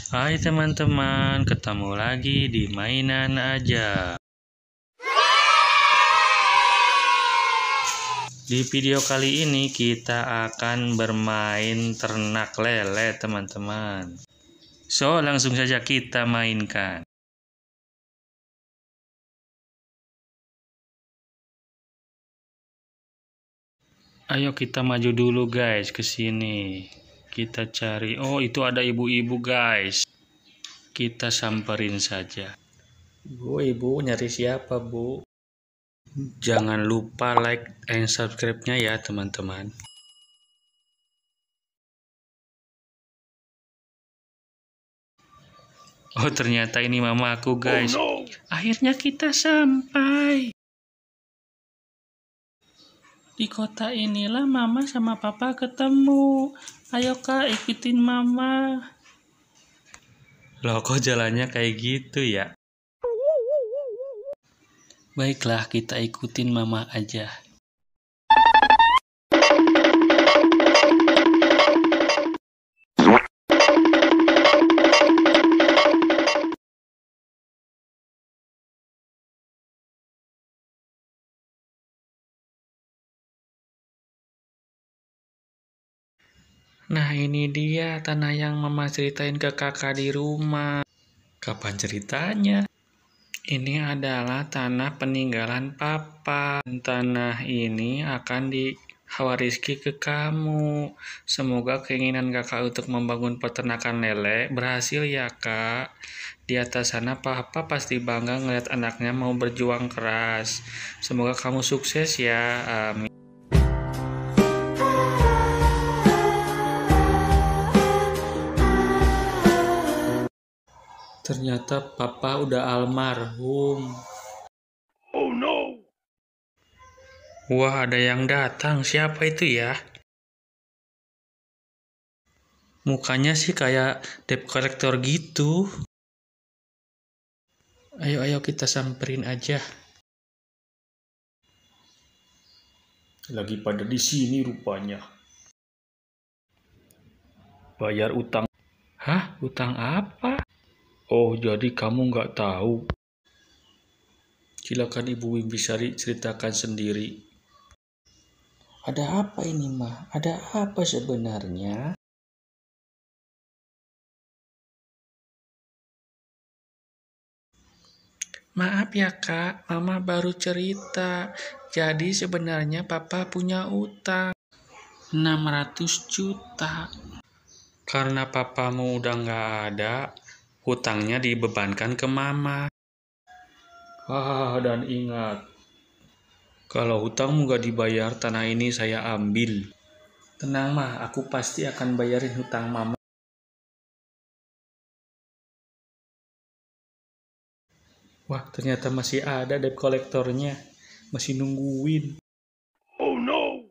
Hai teman-teman, ketemu lagi di mainan aja. Di video kali ini kita akan bermain ternak lele teman-teman. So, langsung saja kita mainkan. Ayo kita maju dulu guys ke sini. Kita cari. Oh, itu ada ibu-ibu guys. Kita samperin saja. Bu, ibu nyari siapa, Bu? Jangan lupa like and subscribe-nya ya, teman-teman. Oh, ternyata ini mama aku, guys. Oh, no. Akhirnya kita sampai. Di kota inilah mama sama papa ketemu. Ayo kak, ikutin mama. Loh, kok jalannya kayak gitu ya? Baiklah, kita ikutin mama aja. Nah, ini dia tanah yang mama ceritain ke kakak di rumah. Kapan ceritanya? Ini adalah tanah peninggalan papa. Tanah ini akan diwariskan ke kamu. Semoga keinginan kakak untuk membangun peternakan lele berhasil ya kak. Di atas sana papa pasti bangga ngeliat anaknya mau berjuang keras. Semoga kamu sukses ya. Amin. Ternyata papa udah almarhum. Oh no. Wah, ada yang datang. Siapa itu ya? Mukanya sih kayak debt collector gitu. Ayo kita samperin aja. Lagi pada di sini rupanya. Bayar utang. Hah? Utang apa? Oh, jadi kamu nggak tahu. Silakan Ibu Wimbisari ceritakan sendiri. Ada apa ini, Mah? Ada apa sebenarnya? Maaf ya kak, mama baru cerita. Jadi sebenarnya papa punya utang 600 juta. Karena papamu udah nggak ada, hutangnya dibebankan ke mama. Dan ingat, kalau hutangmu nggak dibayar, tanah ini saya ambil. Tenang mah, aku pasti akan bayarin hutang mama. Wah, ternyata masih ada debt kolektornya. Masih nungguin. Oh no.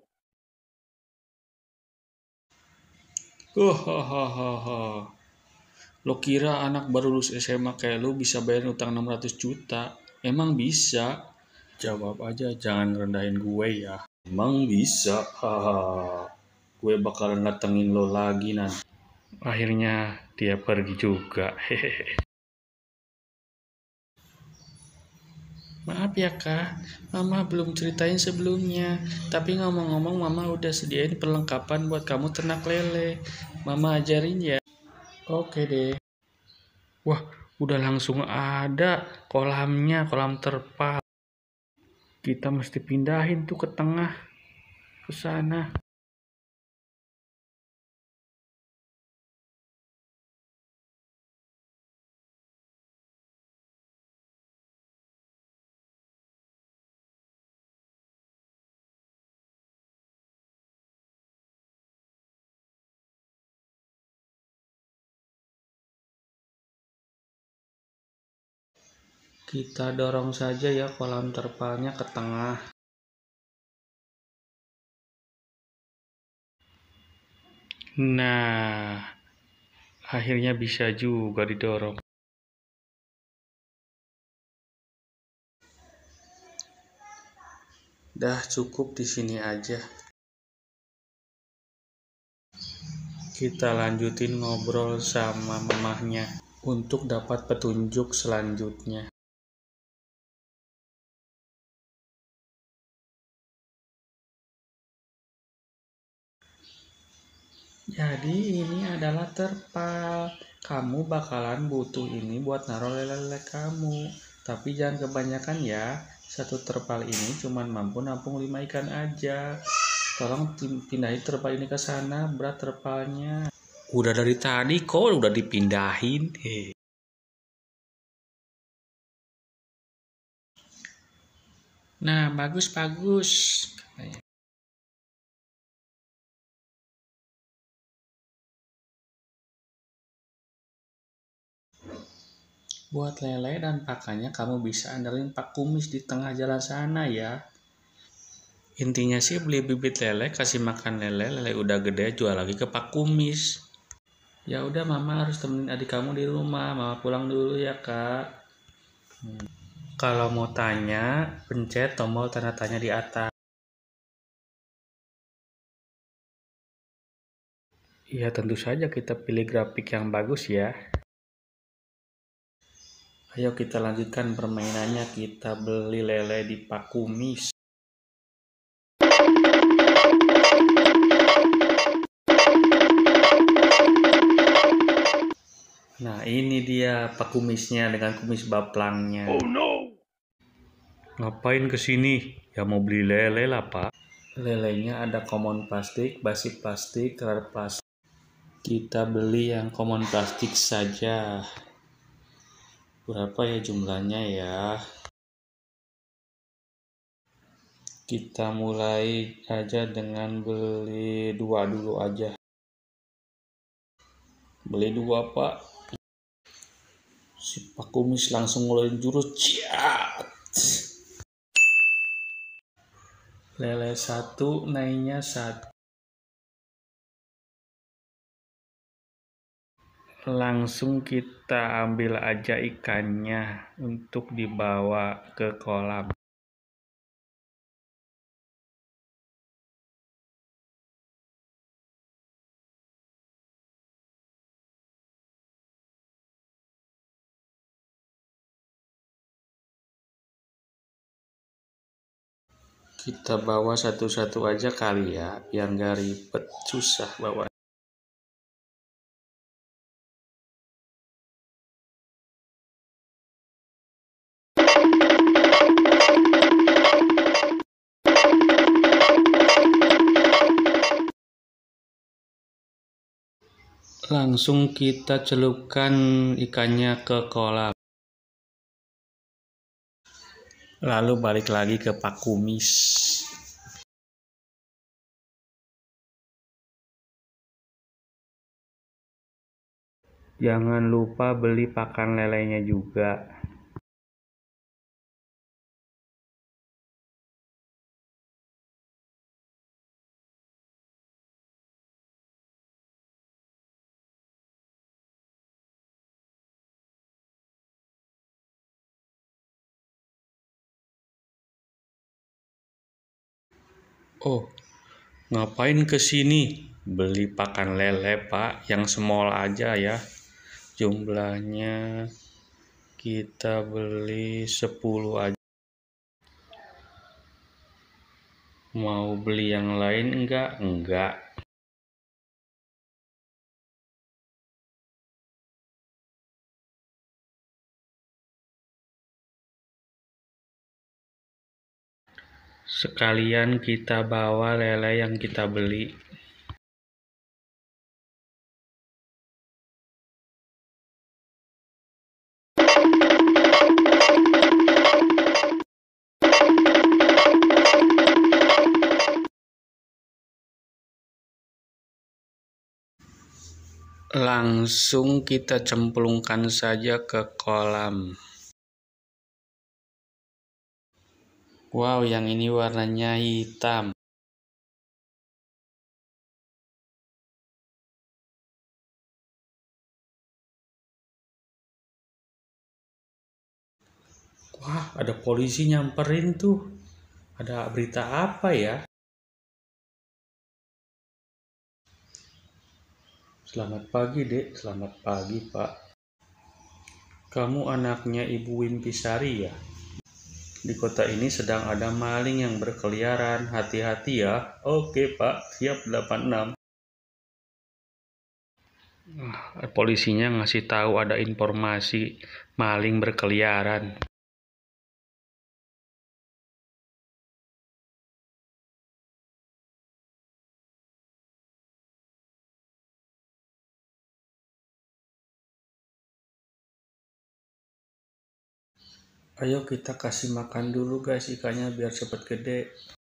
Lo kira anak baru lulus SMA kayak lo bisa bayar utang 600 juta? Emang bisa? Jawab aja, jangan rendahin gue ya. Emang bisa? Gue bakalan datengin lo lagi nanti. Akhirnya dia pergi juga. Hehehe. Maaf ya kak, mama belum ceritain sebelumnya. Tapi ngomong-ngomong mama udah sediain perlengkapan buat kamu ternak lele. Mama ajarin ya. Oke deh. Wah, udah langsung ada kolamnya, kolam terpal. Kita mesti pindahin tuh ke tengah, ke sana. Kita dorong saja ya kolam terpalnya ke tengah. Nah, akhirnya bisa juga didorong. Dah cukup di sini aja. Kita lanjutin ngobrol sama mamahnya untuk dapat petunjuk selanjutnya. Jadi ini adalah terpal. Kamu bakalan butuh ini buat naruh lele-lele kamu. Tapi jangan kebanyakan ya. Satu terpal ini cuma mampu nampung 5 ikan aja. Tolong pindahin terpal ini ke sana, berat terpalnya. Udah dari tadi kok udah dipindahin. Nah, bagus-bagus. Buat lele dan pakannya kamu bisa andelin Pak Kumis di tengah jalan sana ya. Intinya sih beli bibit lele, kasih makan lele, lele udah gede jual lagi ke Pak Kumis. Ya udah mama harus temenin adik kamu di rumah, mama pulang dulu ya kak. Kalau mau tanya, pencet tombol tanda tanya di atas. Ya tentu saja kita pilih grafik yang bagus ya. Ayo kita lanjutkan permainannya, kita beli lele di Pak Kumis. Nah ini dia Pak Kumisnya dengan kumis baplangnya. Oh no! Ngapain kesini? Ya mau beli lele lah Pak. Lelenya ada common plastik, basic plastik, rare plastik. Kita beli yang common plastik saja. Berapa ya jumlahnya ya? Kita mulai aja dengan beli 2 dulu aja. Beli 2 Pak. Si Pak Kumis langsung ngeluarin jurus ciat. Lele 1 naiknya 1. Langsung kita ambil aja ikannya untuk dibawa ke kolam. Kita bawa satu-satu aja kali ya, biar nggak ribet, susah bawa. Langsung kita celupkan ikannya ke kolam. Lalu balik lagi ke Pak Kumis. Jangan lupa beli pakan lelenya juga. Oh, ngapain kesini? Beli pakan lele Pak, yang small aja ya. Jumlahnya kita beli 10 aja. Mau beli yang lain enggak? Enggak. Sekalian kita bawa lele yang kita beli. Langsung kita cemplungkan saja ke kolam. Wow, yang ini warnanya hitam. Wah, ada polisi nyamperin tuh. Ada berita apa ya? Selamat pagi, Dek. Selamat pagi, Pak. Kamu anaknya Ibu Wimpisari ya? Di kota ini sedang ada maling yang berkeliaran. Hati-hati ya. Oke, Pak. Siap 86. Polisinya ngasih tahu ada informasi maling berkeliaran. Ayo kita kasih makan dulu guys ikannya biar cepet gede.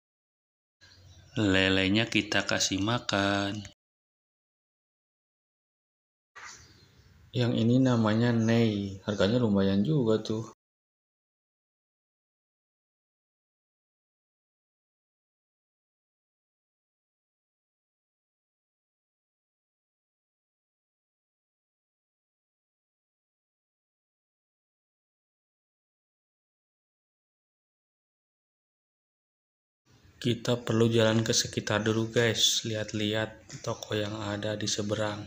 Lelenya kita kasih makan. Yang ini namanya Nei, harganya lumayan juga tuh. Kita perlu jalan ke sekitar dulu guys, lihat-lihat toko yang ada di seberang.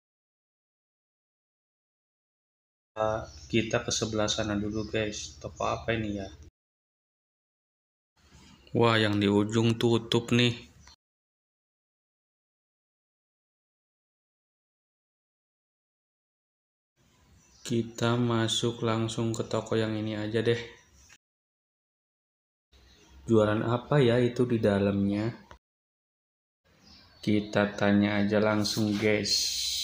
Kita ke sebelah sana dulu guys, toko apa ini ya? Wah, yang di ujung tutup nih. Kita masuk langsung ke toko yang ini aja deh. Jualan apa ya itu di dalamnya? Kita tanya aja langsung guys.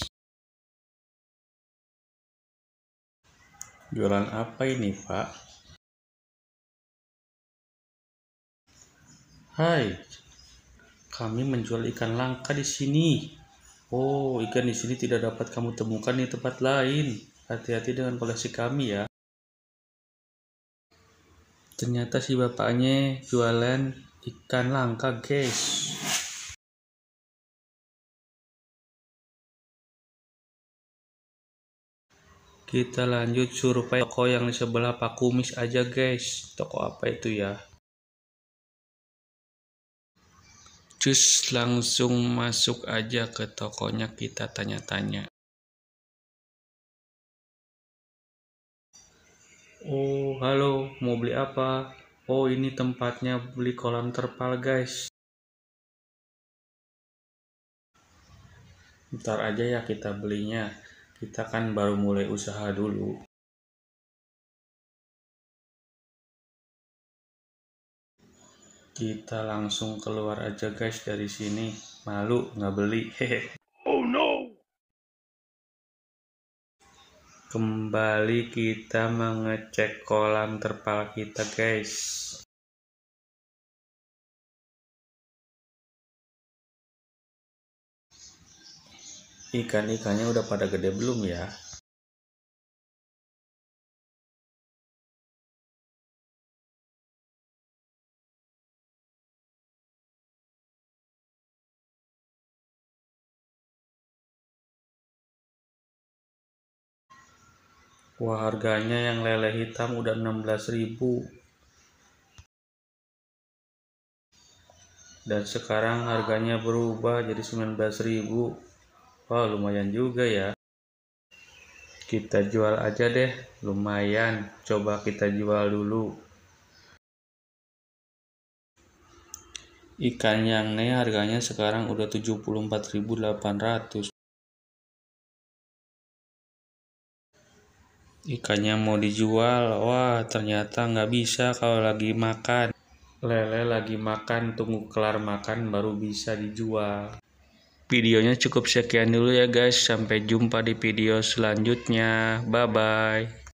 Jualan apa ini, Pak? Hai, kami menjual ikan langka di sini. Oh, ikan di sini tidak dapat kamu temukan di tempat lain. Hati-hati dengan koleksi kami ya. Ternyata si bapaknya jualan ikan langka, guys. Kita lanjut survei toko yang di sebelah Pak Kumis aja, guys. Toko apa itu ya? Cus, langsung masuk aja ke tokonya, kita tanya-tanya. Oh, halo, mau beli apa? Oh, ini tempatnya beli kolam terpal, guys. Ntar aja ya kita belinya. Kita kan baru mulai usaha dulu. Kita langsung keluar aja guys dari sini. Malu nggak beli. Hehe. Oh no. Kembali kita mengecek kolam terpal kita guys. Ikan-ikannya udah pada gede belum ya? Wah, harganya yang lele hitam udah 16.000. Dan sekarang harganya berubah jadi 19.000. Wah, lumayan juga ya. Kita jual aja deh, lumayan. Coba kita jual dulu. Ikan yang nih harganya sekarang udah 74.800. Ikannya mau dijual, wah ternyata nggak bisa kalau lagi makan. Lele lagi makan, tunggu kelar makan baru bisa dijual. Videonya cukup sekian dulu ya guys, sampai jumpa di video selanjutnya. Bye bye.